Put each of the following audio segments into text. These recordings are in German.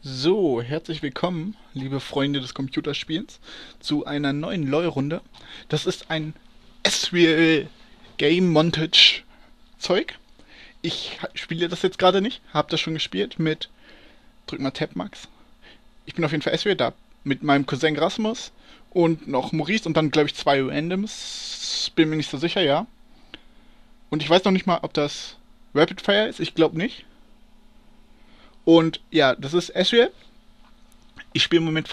So, herzlich willkommen, liebe Freunde des Computerspiels, zu einer neuen LoL-Runde. Das ist ein Ezreal Game Montage Zeug. Ich spiele das jetzt gerade nicht, habe das schon gespielt mit, drück mal Tab Max. Ich bin auf jeden Fall Ezreal da, mit meinem Cousin Rasmus und noch Maurice und dann glaube ich zwei Randoms. Bin mir nicht so sicher, ja. Und ich weiß noch nicht mal, ob das Rapid Fire ist, ich glaube nicht. Und ja, das ist Ezreal. Ich spiele im Moment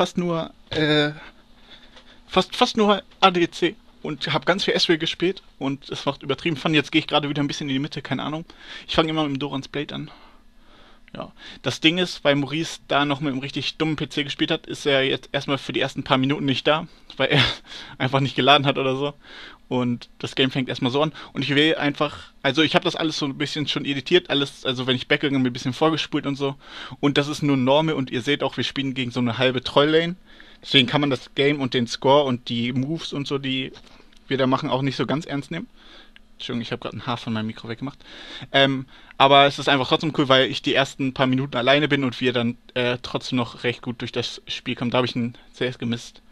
fast nur ADC und habe ganz viel Ezreal gespielt und es macht übertrieben Fun. Jetzt gehe ich gerade wieder ein bisschen in die Mitte, keine Ahnung. Ich fange immer mit dem Doran's Blade an. Ja. Das Ding ist, weil Maurice da noch mit einem richtig dummen PC gespielt hat, ist er jetzt erstmal für die ersten paar Minuten nicht da, weil er einfach nicht geladen hat oder so. Und das Game fängt erstmal so an. Und ich will einfach, also ich habe das alles so ein bisschen schon editiert, alles, also wenn ich backgegangen bin, ein bisschen vorgespult und so. Und das ist nur Normal und ihr seht auch, wir spielen gegen so eine halbe Troll-Lane. Deswegen kann man das Game und den Score und die Moves und so, die wir da machen, auch nicht so ganz ernst nehmen. Entschuldigung, ich habe gerade ein Haar von meinem Mikro weggemacht. Aber es ist einfach trotzdem cool, weil ich die ersten paar Minuten alleine bin und wir dann trotzdem noch recht gut durch das Spiel kommen. Da habe ich ein CS gemisst.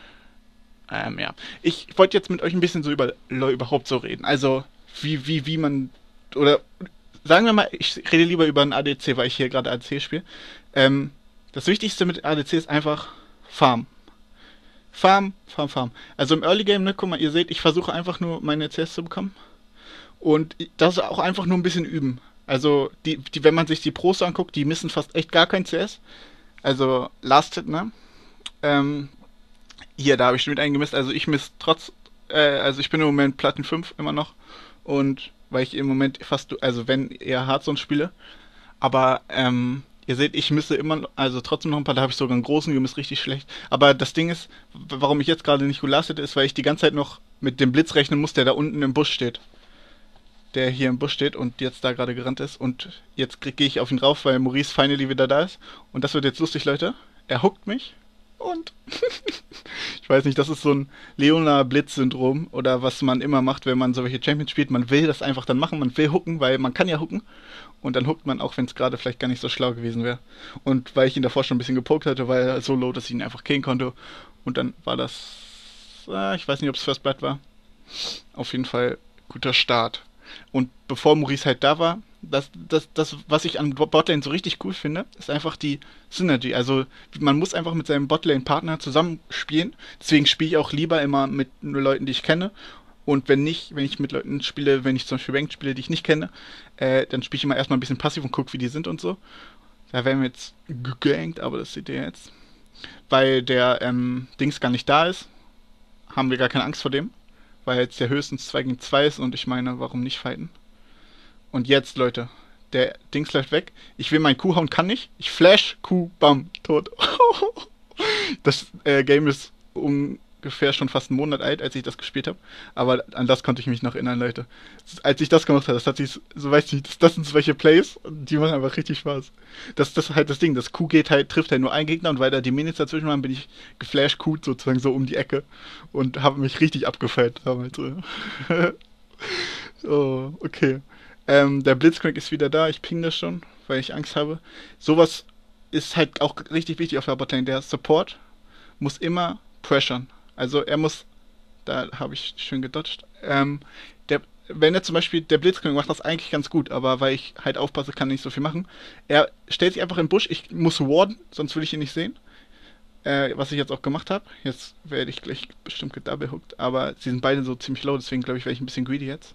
Ja. Ich wollte jetzt mit euch ein bisschen so über LoL überhaupt so reden. Also, wie man. Oder sagen wir mal, ich rede lieber über ein ADC, weil ich hier gerade ADC spiele. Das Wichtigste mit ADC ist einfach Farm. Farm, Farm, Farm. Also im Early Game, ne, guck mal, ihr seht, ich versuche einfach nur meine CS zu bekommen. Und das auch einfach nur ein bisschen üben. Also, wenn man sich die Pros anguckt, die missen fast echt gar kein CS. Also, Last Hit, ne? Ähm, Hier, da habe ich schon mit eingemisst. Also, ich miss also ich bin im Moment Platin 5 immer noch. Und weil ich im Moment fast, also wenn eher Hearthstone spiele. Aber, ihr seht, ich misse immer, also trotzdem noch ein paar, da habe ich sogar einen großen gemisst, richtig schlecht. Aber das Ding ist, warum ich jetzt gerade nicht gut lastet, ist, weil ich die ganze Zeit noch mit dem Blitz rechnen muss, der da unten im Busch steht, der hier im Busch steht und jetzt da gerade gerannt ist. Und jetzt gehe ich auf ihn drauf, weil Maurice finally wieder da ist. Und das wird jetzt lustig, Leute. Er huckt mich und ich weiß nicht, das ist so ein Leona-Blitz-Syndrom oder was man immer macht, wenn man solche Champions spielt. Man will das einfach dann machen, man will hucken, weil man kann ja hucken. Und dann huckt man auch, wenn es gerade vielleicht gar nicht so schlau gewesen wäre. Und weil ich ihn davor schon ein bisschen gepokt hatte, war er so low, dass ich ihn einfach killen konnte. Und dann war das, ich weiß nicht, ob es First Blood war. Auf jeden Fall guter Start. Und bevor Maurice halt da war, das, was ich an Botlane so richtig cool finde, ist einfach die Synergy. Also man muss einfach mit seinem Botlane-Partner zusammenspielen. Deswegen spiele ich auch lieber immer mit nur Leuten, die ich kenne. Und wenn nicht, wenn ich mit Leuten spiele, wenn ich zum Beispiel Ranked spiele, die ich nicht kenne, dann spiele ich immer erstmal ein bisschen passiv und gucke, wie die sind und so. Da werden wir jetzt gegankt, aber das seht ihr jetzt. Weil der Dings gar nicht da ist, haben wir gar keine Angst vor dem. Weil jetzt der höchstens 2 gegen 2 ist und ich meine, warum nicht fighten? Und jetzt, Leute, der Dings läuft weg. Ich will meinen Kuh hauen, kann nicht. Ich flash, Kuh, bam, tot. Das Game ist ungefähr schon fast einen Monat alt, als ich das gespielt habe. Aber an das konnte ich mich noch erinnern, Leute. Als ich das gemacht habe, das hat sich, so weiß ich nicht, das sind solche Plays, die machen einfach richtig Spaß. Das ist halt das Ding, das Q geht halt, trifft halt nur einen Gegner und weil da die Minis dazwischen waren, bin ich geflasht Q sozusagen so um die Ecke und habe mich richtig abgefeiert damals. Oh, okay. Der Blitzcrank ist wieder da, ich ping das schon, weil ich Angst habe. Sowas ist halt auch richtig wichtig auf der Botlane. Der Support muss immer pressure. Also er muss, da habe ich schön gedodged. Wenn er zum Beispiel, der Blitzcrank macht das eigentlich ganz gut, aber weil ich halt aufpasse, kann nicht so viel machen. Er stellt sich einfach in den Busch, ich muss warden, sonst will ich ihn nicht sehen. Was ich jetzt auch gemacht habe. Jetzt werde ich gleich bestimmt gedoublehooked, aber sie sind beide so ziemlich low, deswegen glaube ich, werde ich ein bisschen greedy jetzt.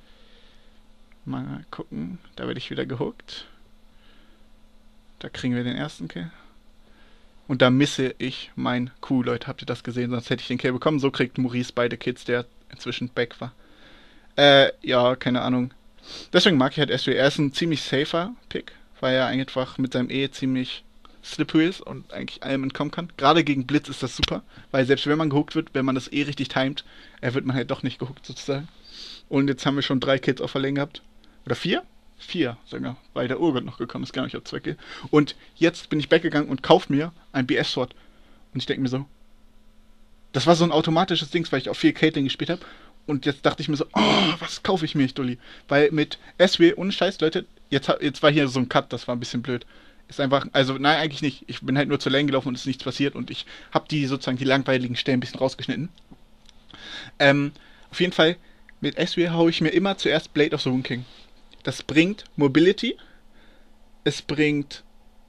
Mal gucken, da werde ich wieder gehuckt. Da kriegen wir den ersten Kill. Und da misse ich mein Q, Leute. Habt ihr das gesehen? Sonst hätte ich den Kill bekommen. So kriegt Maurice beide Kills, der inzwischen back war. Ja, keine Ahnung. Deswegen mag ich halt SW. Er ist ein ziemlich safer Pick, weil er einfach mit seinem E ziemlich slippery ist und eigentlich allem entkommen kann. Gerade gegen Blitz ist das super, weil selbst wenn man gehuckt wird, wenn man das E richtig timet, wird man halt doch nicht gehuckt sozusagen. Und jetzt haben wir schon 3 Kills auf der Lane gehabt. Oder 4? 4 sogar, weil der Urgott noch gekommen ist, gar nicht auf 2 Kills. Und jetzt bin ich weggegangen und kauf mir ein BS-Sword. Und ich denke mir so, das war so ein automatisches Ding, weil ich auf 4 Caitlyn gespielt habe. Und jetzt dachte ich mir so, oh, was kaufe ich mir, ich Dulli? Weil mit SW, ohne Scheiß, Leute, jetzt war hier so ein Cut, das war ein bisschen blöd. Ist einfach, also nein, eigentlich nicht. Ich bin halt nur zur Lane gelaufen und es ist nichts passiert und ich habe die sozusagen die langweiligen Stellen ein bisschen rausgeschnitten. Ähm, auf jeden Fall, mit Ezreal haue ich mir immer zuerst Blade of the Moon King. Das bringt Mobility, es bringt.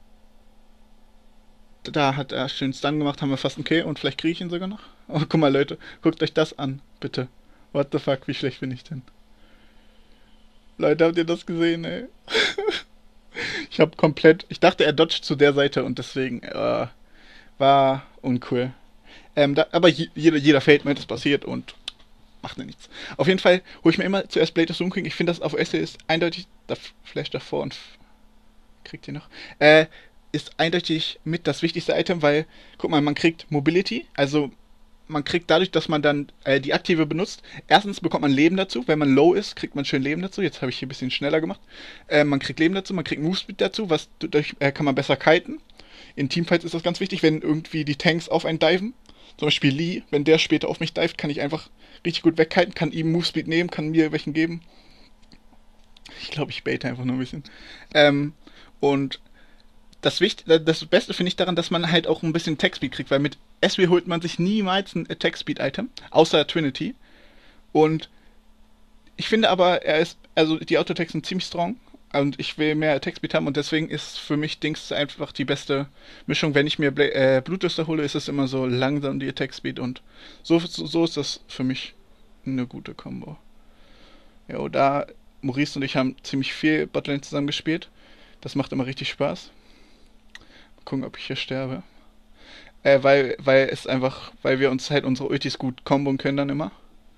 Da hat er schön Stun gemacht, haben wir fast ein K und vielleicht kriege ich ihn sogar noch. Oh, guck mal, Leute, guckt euch das an, bitte. What the fuck, wie schlecht bin ich denn? Leute, habt ihr das gesehen, ey? Ich hab komplett. Ich dachte, er dodgt zu der Seite und deswegen war uncool. Aber jeder Feldmate ist passiert und macht mir nichts. Auf jeden Fall hole ich mir immer zuerst Blade of Doom King. Ich finde, das auf SE ist eindeutig. Flash davor und kriegt ihr noch. Ist eindeutig mit das wichtigste Item, weil, guck mal, man kriegt Mobility, also man kriegt dadurch, dass man dann die Aktive benutzt, erstens bekommt man Leben dazu, wenn man low ist, kriegt man schön Leben dazu, jetzt habe ich hier ein bisschen schneller gemacht, man kriegt Leben dazu, man kriegt Movespeed dazu, was dadurch kann man besser kiten, in Teamfights ist das ganz wichtig, wenn irgendwie die Tanks auf einen diven, zum Beispiel Lee, wenn der später auf mich divet, kann ich einfach richtig gut wegkiten, kann ihm Movespeed nehmen, kann mir welchen geben, ich glaube, ich baite einfach nur ein bisschen, und das Beste finde ich daran, dass man halt auch ein bisschen Attack-Speed kriegt, weil mit SW holt man sich niemals ein Attack-Speed-Item, außer Trinity. Und ich finde aber, also die Auto-Attacks sind ziemlich strong und ich will mehr Attack-Speed haben und deswegen ist für mich Dings einfach die beste Mischung. Wenn ich mir Blutdüster hole, ist es immer so langsam die Attack-Speed und so ist das für mich eine gute Combo. Ja, da Maurice und ich haben ziemlich viel Botlane zusammen gespielt. Das macht immer richtig Spaß. Gucken, ob ich hier sterbe. Weil es einfach, weil wir uns halt unsere Ultis gut kombon können dann immer.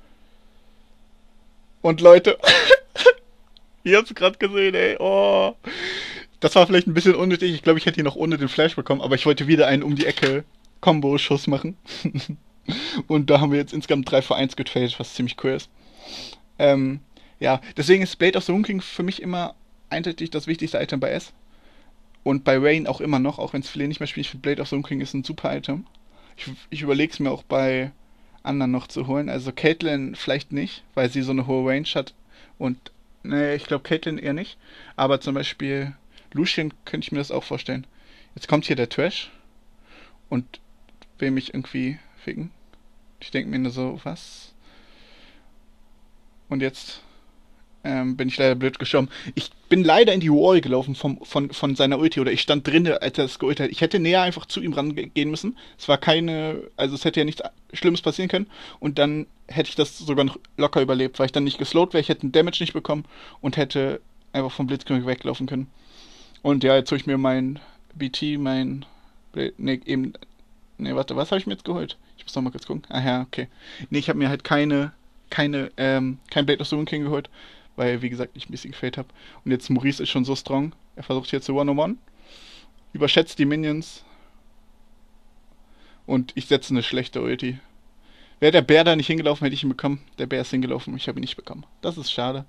Und Leute, ihr habt es gerade gesehen, ey. Oh. Das war vielleicht ein bisschen unnötig. Ich glaube, ich hätte ihn noch ohne den Flash bekommen, aber ich wollte wieder einen um die Ecke Combo-Schuss machen. Und da haben wir jetzt insgesamt 3 für 1 getradet, was ziemlich cool ist. Ja, deswegen ist Blade of the Moon King für mich immer eindeutig das wichtigste Item bei S. Und bei Rain auch immer noch, auch wenn es viele nicht mehr spielen. Ich finde Blade of the Moon King ist ein super Item. Ich überlege es mir auch bei anderen noch zu holen. Also Caitlyn vielleicht nicht, weil sie so eine hohe Range hat. Und, ne, ich glaube Caitlyn eher nicht. Aber zum Beispiel Lucian könnte ich mir das auch vorstellen. Jetzt kommt hier der Trash und will mich irgendwie ficken. Ich denke mir nur so, was? Und jetzt bin ich leider blöd gestorben. Ich bin leider in die Wall gelaufen von seiner Ulti oder ich stand drin, als er das geultet hat. Ich hätte näher einfach zu ihm rangehen müssen. Es war also es hätte ja nichts Schlimmes passieren können und dann hätte ich das sogar noch locker überlebt, weil ich dann nicht geslowt wäre, ich hätte den Damage nicht bekommen und hätte einfach vom Blitzkönig weglaufen können. Und ja, jetzt hole ich mir mein BT, warte, was habe ich mir jetzt geholt? Ich muss noch mal kurz gucken. Ah ja, okay. Nee, ich habe mir halt kein Blade of the Moon King geholt, weil, wie gesagt, ich ein bisschen gefällt habe. Und jetzt Maurice ist schon so strong. Er versucht hier zu One-on-One. Überschätzt die Minions. Und ich setze eine schlechte Ulti. Wäre der Bär da nicht hingelaufen, hätte ich ihn bekommen. Der Bär ist hingelaufen, ich habe ihn nicht bekommen. Das ist schade.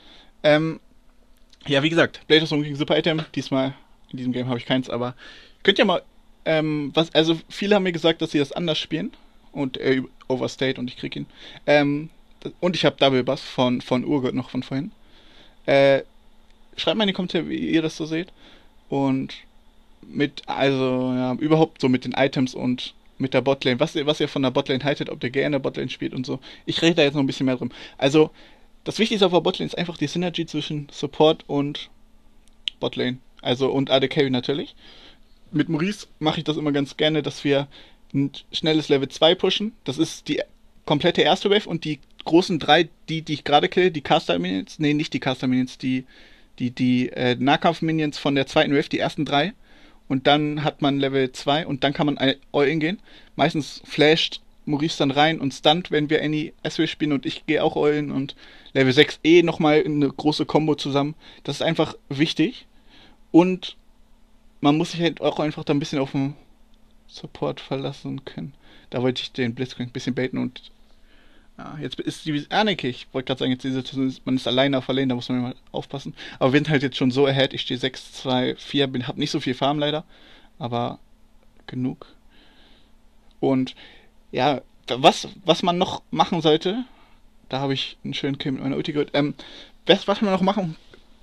Ja, wie gesagt, Blade of the Moon King Super Item. Diesmal, in diesem Game habe ich keins, aber könnt ihr mal, also viele haben mir gesagt, dass sie das anders spielen. Und er overstayed und ich krieg ihn. Und ich habe Double Buff von Urgot noch von vorhin. Schreibt mal in die Kommentare, wie ihr das so seht. Und also, ja, überhaupt so mit den Items und mit der Botlane. Was ihr von der Botlane haltet, ob ihr gerne Botlane spielt und so. Ich rede da jetzt noch ein bisschen mehr drum. Also, das Wichtigste auf der Botlane ist einfach die Synergy zwischen Support und Botlane. Also, und AD Carry natürlich. Mit Maurice mache ich das immer ganz gerne, dass wir ein schnelles Level 2 pushen. Das ist die komplette erste Wave und die großen 3, die ich gerade kill, die Caster Minions, nee, nicht die Caster Minions, die Nahkampf Minions von der zweiten Wave, die ersten 3. Und dann hat man Level 2 und dann kann man All-In gehen. Meistens flasht Maurice dann rein und stunt, wenn wir Any SW spielen und ich gehe auch All-In und Level 6 nochmal eine große Combo zusammen. Das ist einfach wichtig. Und man muss sich halt auch einfach da ein bisschen auf den Support verlassen können. Da wollte ich den Blitzcrank ein bisschen baiten und ja, jetzt ist die. Ah, nee, okay, ich wollte gerade sagen, jetzt diese man ist alleine auf Lane, da muss man mal aufpassen. Aber wir sind halt jetzt schon so ahead. Ich stehe 6, 2, 4, hab nicht so viel Farm leider. Aber genug. Und ja, was man noch machen sollte, da habe ich einen schönen Kill mit meiner Ulti gehört. Was man noch machen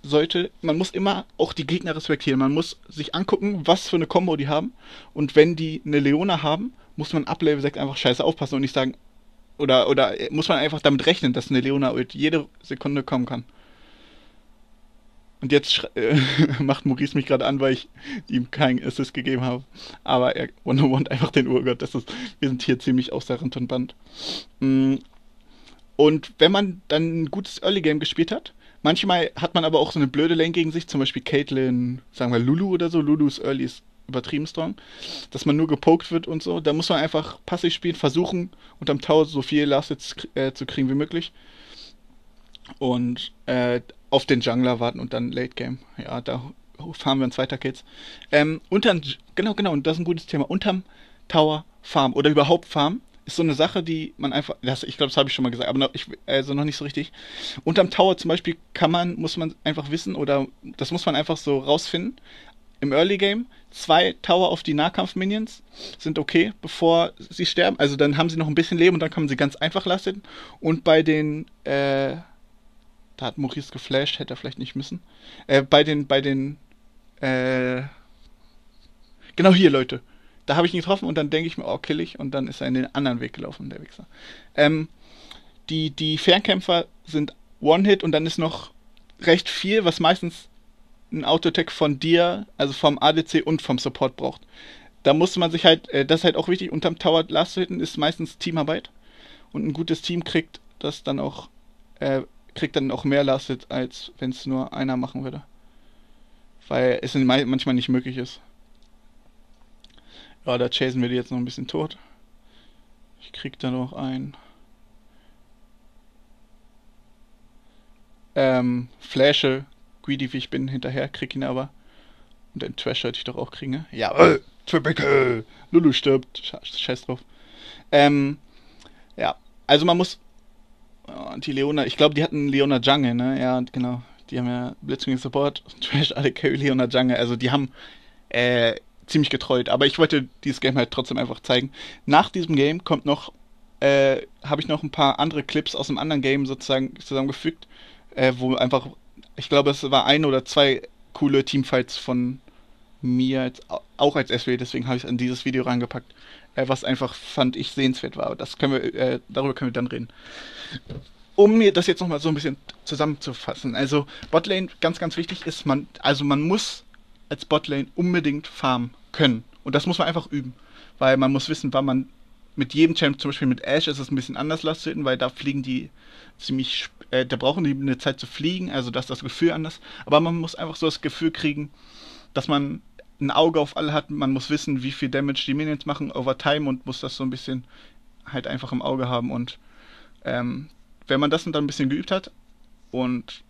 sollte, man muss immer auch die Gegner respektieren. Man muss sich angucken, was für eine Combo die haben. Und wenn die eine Leona haben, muss man ab Level 6 einfach scheiße aufpassen und nicht sagen, oder muss man einfach damit rechnen, dass eine Leona jede Sekunde kommen kann. Und jetzt macht Maurice mich gerade an, weil ich ihm keinen Assist gegeben habe. Aber er one einfach den Urgott. Wir sind hier ziemlich außer Rand und Band. Mm, Und wenn man dann ein gutes Early Game gespielt hat, manchmal hat man aber auch so eine blöde Lane gegen sich, zum Beispiel Caitlyn, sagen wir Lulu oder so. Lulus Early ist übertrieben strong, dass man nur gepokt wird und so. Da muss man einfach passiv spielen, versuchen, unterm Tower so viel Last Hits zu kriegen wie möglich. Und auf den Jungler warten und dann Late Game. Ja, da fahren wir in zweiter Kills. Genau, und das ist ein gutes Thema. Unterm Tower Farm oder überhaupt Farm ist so eine Sache, die man einfach, ich glaube, das habe ich schon mal gesagt, aber also noch nicht so richtig. Unterm Tower zum Beispiel muss man einfach wissen oder das muss man einfach so rausfinden. Im Early Game 2 Tower auf die Nahkampf-Minions sind okay, bevor sie sterben. Also dann haben sie noch ein bisschen Leben und dann kann man sie ganz einfach lassen. Und bei den da hat Maurice geflasht, hätte er vielleicht nicht müssen. Äh, genau hier, Leute. Da habe ich ihn getroffen und dann denke ich mir, oh, kill ich. Und dann ist er in den anderen Weg gelaufen, der Wichser. Ähm, die Fernkämpfer sind One-Hit und dann ist noch recht viel, was meistens ein Autotech von dir, also vom ADC und vom Support braucht. Da muss man sich halt, das ist halt auch wichtig, unterm Tower Last zu hitten ist meistens Teamarbeit. Und ein gutes Team kriegt dann auch mehr Last Hits, als wenn es nur einer machen würde. Weil es manchmal nicht möglich ist. Ja, da chasen wir die jetzt noch ein bisschen tot. Ich krieg da noch ein Flashe, greedy wie ich bin, hinterher, krieg ihn aber. Und den Trash sollte ich doch auch kriegen, ne? Ja, Triple Kill! Lulu stirbt. Scheiß drauf. Ähm, ja, also man muss. Oh, und die Leona, ich glaube, die hatten Leona Jungle, ne? Ja, genau. Die haben ja Blitzwing Support, Trash, AD Carry, Leona Jungle. Also die haben äh, ziemlich getreut. Aber ich wollte dieses Game halt trotzdem einfach zeigen. Nach diesem Game habe ich noch ein paar andere Clips aus einem anderen Game sozusagen zusammengefügt, wo einfach, ich glaube, es war ein oder zwei coole Teamfights von mir, auch als SW, deswegen habe ich es in dieses Video reingepackt, was einfach, fand ich, sehenswert war. Darüber können wir dann reden. Um mir das jetzt nochmal so ein bisschen zusammenzufassen. Also Botlane, ganz, ganz wichtig ist, man muss als Botlane unbedingt farmen können. Und das muss man einfach üben. Weil man muss wissen, wann man mit jedem Champ, zum Beispiel mit Ashe ist es ein bisschen anders Last hitten, weil da fliegen die da brauchen die eine Zeit zu fliegen, also das ist das Gefühl anders. Aber man muss einfach so das Gefühl kriegen, dass man ein Auge auf alle hat, man muss wissen, wie viel Damage die Minions machen over time und muss das so ein bisschen halt einfach im Auge haben und ähm, wenn man das dann ein bisschen geübt hat und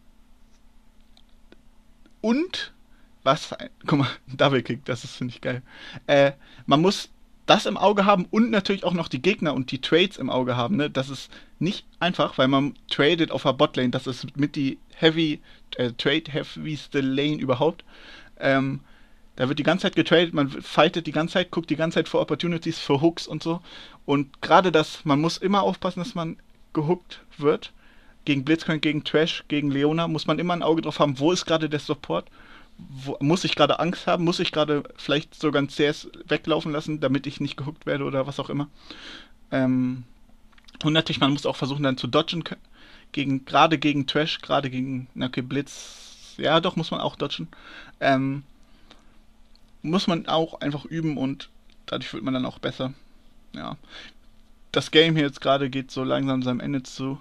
und guck mal, Double Kick, das ist, finde ich geil. Man muss das im Auge haben und natürlich auch noch die Gegner und die Trades im Auge haben. Ne? Das ist nicht einfach, weil man tradet auf der Botlane. Das ist mit die Trade-heavyste Lane überhaupt. Ähm, Da wird die ganze Zeit getradet, man fightet die ganze Zeit, guckt die ganze Zeit für Opportunities, für Hooks und so. Und gerade man muss immer aufpassen, dass man gehookt wird. Gegen Blitzcrank, gegen Trash, gegen Leona muss man immer ein Auge drauf haben, wo ist gerade der Support, muss ich gerade Angst haben, muss ich gerade vielleicht sogar ein CS weglaufen lassen, damit ich nicht gehuckt werde oder was auch immer. Ähm, und natürlich, man muss auch versuchen dann zu dodgen, gerade gegen Trash, gerade gegen, na okay, Blitz, ja doch, muss man auch dodgen. Ähm, Muss man auch einfach üben und dadurch wird man dann auch besser. Ja. Das Game hier jetzt gerade geht so langsam seinem Ende zu,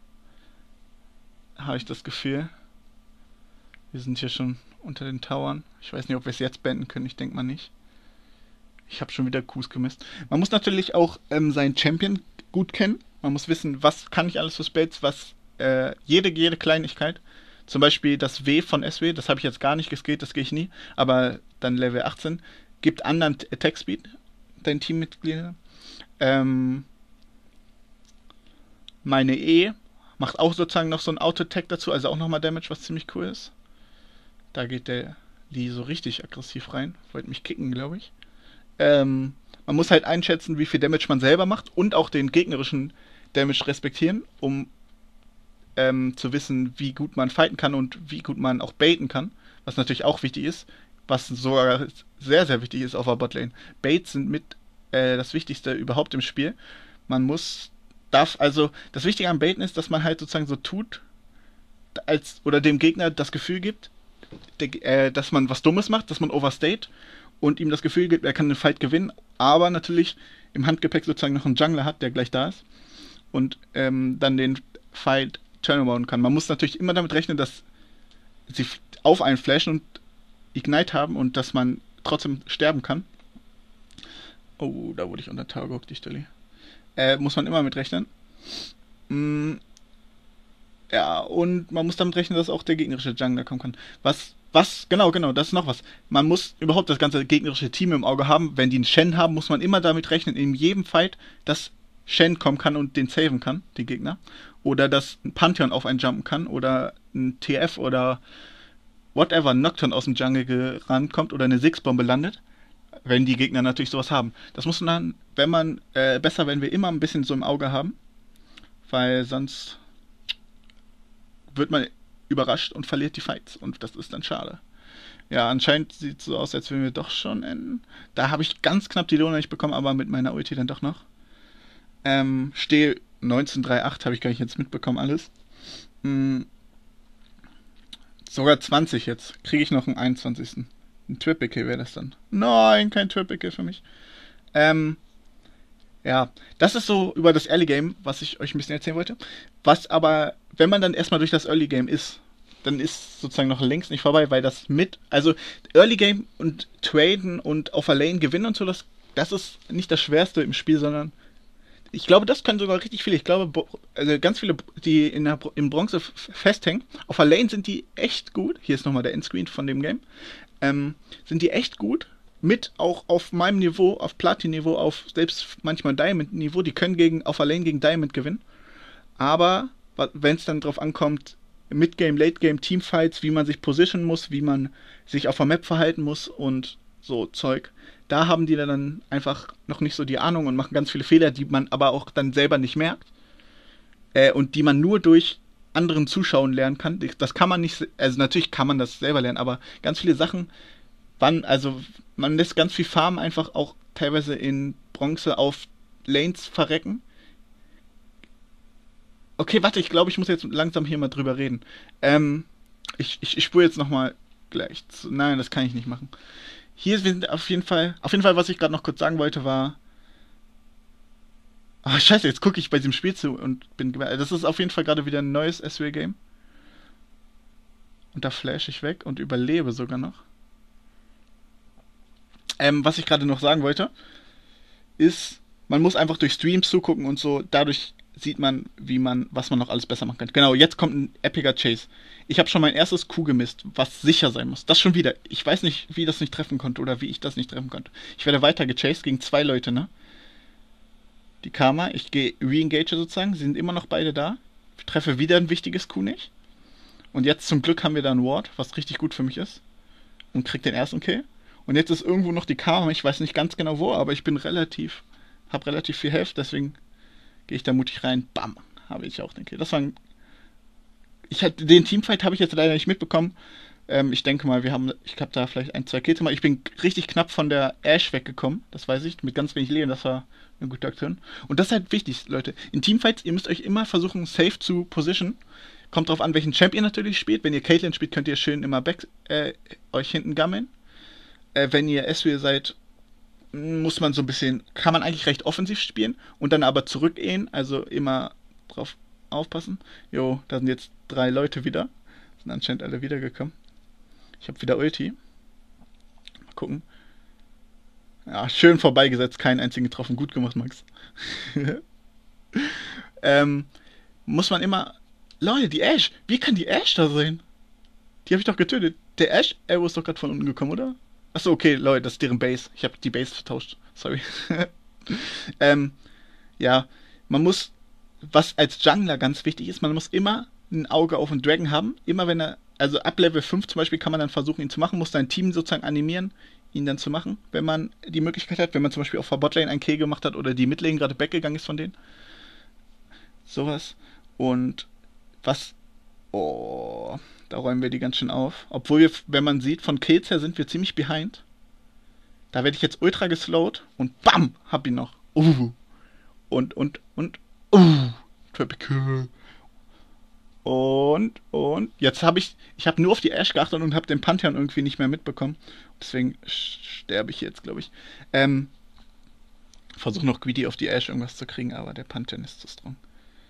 habe ich das Gefühl. Wir sind hier schon unter den Towern. Ich weiß nicht, ob wir es jetzt beenden können. Ich denke mal nicht. Ich habe schon wieder Qs gemisst. Man muss natürlich auch seinen Champion gut kennen. Man muss wissen, was kann ich alles für Spells, jede Kleinigkeit. Zum Beispiel das W von SW, das habe ich jetzt gar nicht geskillt, das gehe ich nie. Aber dann Level 18 gibt anderen Attack Speed deinen Teammitgliedern. Ähm, Meine E macht auch sozusagen noch so ein Auto-Attack dazu, also auch nochmal Damage, was ziemlich cool ist. Da geht der Lee so richtig aggressiv rein. Wollte mich kicken, glaube ich. Man muss halt einschätzen, wie viel Damage man selber macht und auch den gegnerischen Damage respektieren, um zu wissen, wie gut man fighten kann und wie gut man auch baiten kann, was natürlich auch wichtig ist, was sogar sehr, sehr wichtig ist auf der Botlane. Baits sind mit das Wichtigste überhaupt im Spiel. Man also, das Wichtige am Baiten ist, dass man halt sozusagen so tut, oder dem Gegner das Gefühl gibt, dass man was Dummes macht, dass man overstate und ihm das Gefühl gibt, er kann den Fight gewinnen, aber natürlich im Handgepäck sozusagen noch einen Jungler hat, der gleich da ist und dann den Fight turnaround kann. Man muss natürlich immer damit rechnen, dass sie auf einen flashen und Ignite haben und dass man trotzdem sterben kann. Oh, da wurde ich unter Tower gehockt, die Stelle. Muss man immer mit rechnen. Mm, ja, und man muss damit rechnen, dass auch der gegnerische Jungler kommen kann. Genau, das ist noch was. Man muss überhaupt das ganze gegnerische Team im Auge haben. Wenn die einen Shen haben, muss man immer damit rechnen, in jedem Fight, dass Shen kommen kann und den saven kann, den Gegner. Oder dass ein Pantheon auf einen jumpen kann. Oder ein TF oder whatever, ein Nocturne aus dem Jungle gerannt kommt oder eine Six-Bombe landet. Wenn die Gegner natürlich sowas haben. Das muss man dann, besser, wenn wir immer ein bisschen so im Auge haben. Weil sonst wird man überrascht und verliert die Fights. Und das ist dann schade. Ja, anscheinend sieht es so aus, als würden wir doch schon enden. Da habe ich ganz knapp die Lohne nicht bekommen, aber mit meiner Ulti dann doch noch. Stehe 19,38, habe ich gar nicht jetzt mitbekommen alles. Sogar 20 jetzt. Kriege ich noch einen 21. Ein Triple Kill wäre das dann. Nein, kein Triple Kill für mich. Ja, das ist so über das Early Game, was ich euch ein bisschen erzählen wollte. Was aber, wenn man dann erstmal durch das Early Game ist, dann ist sozusagen noch links nicht vorbei, weil also Early Game und Traden und auf der Lane gewinnen und so, das ist nicht das Schwerste im Spiel, sondern ich glaube, das können sogar richtig viele. Ich glaube, also ganz viele, die im Bronze festhängen, auf der Lane sind die echt gut. Hier ist nochmal der Endscreen von dem Game. Sind die echt gut. Mit auch auf meinem Niveau, auf Platin-Niveau, auf selbst manchmal Diamond-Niveau. Die können auf der Lane gegen Diamond gewinnen. Aber wenn es dann drauf ankommt, Mid-Game, Late-Game, Teamfights, wie man sich positionen muss, wie man sich auf der Map verhalten muss und so Zeug, da haben die dann einfach noch nicht so die Ahnung und machen ganz viele Fehler, die man aber auch dann selber nicht merkt. Und die man nur durch anderen Zuschauen lernen kann. Das kann man nicht, also natürlich kann man das selber lernen, aber ganz viele Sachen, also man lässt ganz viel Farm einfach auch teilweise in Bronze auf Lanes verrecken. Okay, warte, ich glaube, ich muss jetzt langsam hier mal drüber reden. Ich spule jetzt nochmal gleich. Nein, das kann ich nicht machen. Hier sind auf jeden Fall, was ich gerade noch kurz sagen wollte, war. Oh, scheiße, jetzt gucke ich bei diesem Spiel zu und bin. Das ist auf jeden Fall gerade wieder ein neues SW-Game. Und da flash ich weg und überlebe sogar noch. Was ich gerade noch sagen wollte, ist, man muss einfach durch Streams zugucken und so, dadurch sieht man, was man noch alles besser machen kann. Genau, jetzt kommt ein epiger Chase. Ich habe schon mein erstes Q gemisst, was sicher sein muss. Das schon wieder. Ich weiß nicht, wie das nicht treffen konnte oder wie ich das nicht treffen konnte. Ich werde weiter gechased gegen 2 Leute, ne? Die Karma, ich gehe re-engage sozusagen, sie sind immer noch beide da. Ich treffe wieder ein wichtiges Q nicht. Und jetzt zum Glück haben wir da ein Ward, was richtig gut für mich ist. Und krieg den ersten Kill. Und jetzt ist irgendwo noch die Karma, ich weiß nicht ganz genau wo, aber ich bin hab relativ viel Health, deswegen gehe ich da mutig rein. Bam, habe ich auch den Kill. Den Teamfight habe ich jetzt leider nicht mitbekommen. Ich denke mal, ich habe da vielleicht 1, 2 Kills gemacht. Ich bin richtig knapp von der Ashe weggekommen, das weiß ich, mit ganz wenig Leben, das war eine gute Aktion. Und das ist halt wichtig, Leute. In Teamfights, ihr müsst euch immer versuchen, safe zu position. Kommt drauf an, welchen Champ ihr natürlich spielt. Wenn ihr Caitlyn spielt, könnt ihr schön immer euch hinten gammeln. Wenn ihr SW seid, muss man so ein bisschen, kann man eigentlich recht offensiv spielen und dann aber zurückgehen, also immer drauf aufpassen. Jo, da sind jetzt 3 Leute wieder. Sind anscheinend alle wiedergekommen. Ich habe wieder Ulti. Mal gucken. Ja, schön vorbeigesetzt, keinen einzigen getroffen. Gut gemacht, Max. Muss man immer. Leute, die Ashe. Wie kann die Ashe da sein? Die habe ich doch getötet. Der Ashe Arrow ist doch gerade von unten gekommen, oder? Achso, okay, Leute, das ist deren Base. Ich habe die Base vertauscht. Sorry. Ja, was als Jungler ganz wichtig ist, man muss immer ein Auge auf den Dragon haben. Immer wenn also ab Level 5 zum Beispiel kann man dann versuchen, ihn zu machen, muss sein Team sozusagen animieren, ihn dann zu machen, wenn man die Möglichkeit hat, wenn man zum Beispiel auf der Botlane einen Kill gemacht hat oder die Midlane gerade weggegangen ist von denen. Sowas. Und Was? Oh, da räumen wir die ganz schön auf. Obwohl wir, wenn man sieht, von Kills her sind wir ziemlich behind. Da werde ich jetzt ultra geslowt und BAM! Hab ihn noch. Und. Triple Kill. Und. Jetzt habe ich habe nur auf die Ashe geachtet und habe den Pantheon irgendwie nicht mehr mitbekommen. Deswegen sterbe ich jetzt, glaube ich. Versuche noch greedy auf die Ashe irgendwas zu kriegen, aber der Pantheon ist zu strong.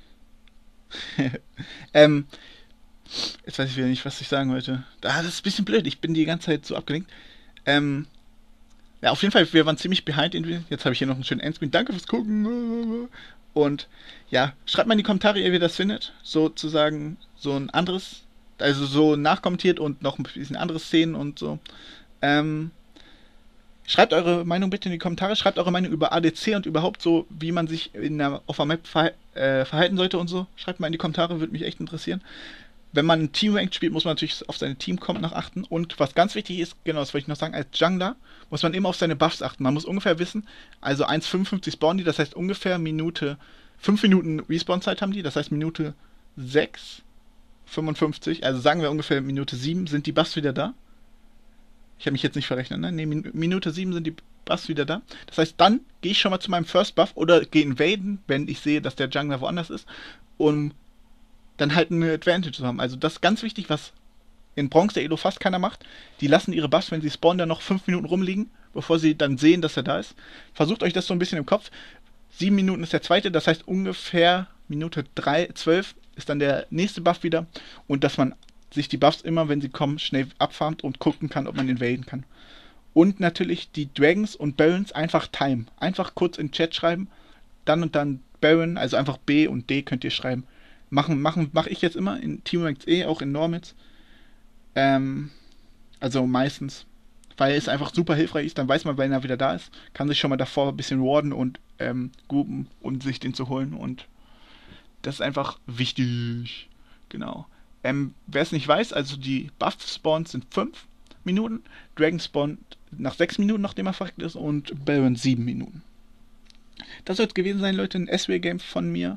ähm, Jetzt weiß ich wieder nicht, was ich sagen wollte. Das ist ein bisschen blöd. Ich bin die ganze Zeit so abgelenkt. Ähm, ja, auf jeden Fall, wir waren ziemlich behind. Jetzt habe ich hier noch einen schönen Endscreen. Danke fürs Gucken. Und ja, schreibt mal in die Kommentare, wie ihr das findet. Sozusagen so ein anderes, also so nachkommentiert und noch ein bisschen andere Szenen und so. Ähm, Schreibt eure Meinung bitte in die Kommentare. Schreibt eure Meinung über ADC und überhaupt so, wie man sich auf der Map verhalten sollte und so. Schreibt mal in die Kommentare, würde mich echt interessieren. Wenn man Team-Ranked spielt, muss man natürlich auf seine Team-Comp nach achten. Und was ganz wichtig ist, genau, das wollte ich noch sagen, als Jungler muss man immer auf seine Buffs achten. Man muss ungefähr wissen, also 1,55 spawnen die, das heißt ungefähr 5 Minuten Respawn-Zeit haben die, das heißt Minute 6, 55, also sagen wir ungefähr Minute 7 sind die Buffs wieder da. Ich habe mich jetzt nicht verrechnet, ne? Ne, Minute 7 sind die Buffs wieder da. Das heißt, dann gehe ich schon mal zu meinem First Buff oder gehe invaden, wenn ich sehe, dass der Jungler woanders ist, um dann halt eine Advantage zu haben. Also das ist ganz wichtig, was in Bronze der Elo fast keiner macht. Die lassen ihre Buffs, wenn sie spawnen, dann noch 5 Minuten rumliegen, bevor sie dann sehen, dass er da ist. Versucht euch das so ein bisschen im Kopf. 7 Minuten ist der zweite, das heißt ungefähr Minute 12 ist dann der nächste Buff wieder. Und dass man sich die Buffs immer, wenn sie kommen, schnell abfarmt und gucken kann, ob man invaden kann. Und natürlich die Dragons und Barons einfach time. Einfach kurz in den Chat schreiben, dann und dann Baron, also einfach B und D könnt ihr schreiben. Mache ich jetzt immer in Team Ranks E, auch in Normals. Ähm, also meistens. Weil es einfach super hilfreich ist, dann weiß man, wenn er wieder da ist, kann sich schon mal davor ein bisschen warden und groupen und sich den zu holen. Und das ist einfach wichtig. Genau. Wer es nicht weiß, also die Buff-Spawns sind 5 Minuten, Dragon spawnt nach 6 Minuten, nachdem er verreckt ist, und Baron 7 Minuten. Das soll es gewesen sein, Leute, ein SW-Game von mir.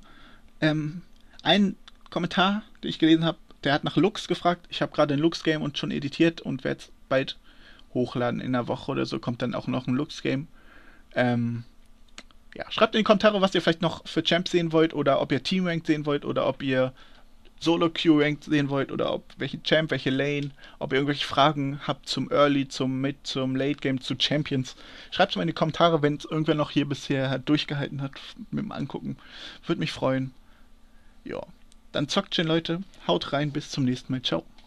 Ein Kommentar, den ich gelesen habe, der hat nach Lux gefragt. Ich habe gerade ein Lux-Game und schon editiert und werde es bald hochladen. In einer Woche oder so kommt dann auch noch ein Lux-Game. Ja, schreibt in die Kommentare, was ihr vielleicht noch für Champs sehen wollt oder ob ihr Team-Ranked sehen wollt oder ob ihr Solo-Q-Ranked sehen wollt oder ob welche Champ, welche Lane, ob ihr irgendwelche Fragen habt zum Early, zum Mid, zum Late-Game, zu Champions. Schreibt es mal in die Kommentare, wenn es irgendwer noch hier bisher durchgehalten hat mit dem Angucken. Würde mich freuen. Ja, dann zockt schön, Leute. Haut rein, bis zum nächsten Mal. Ciao.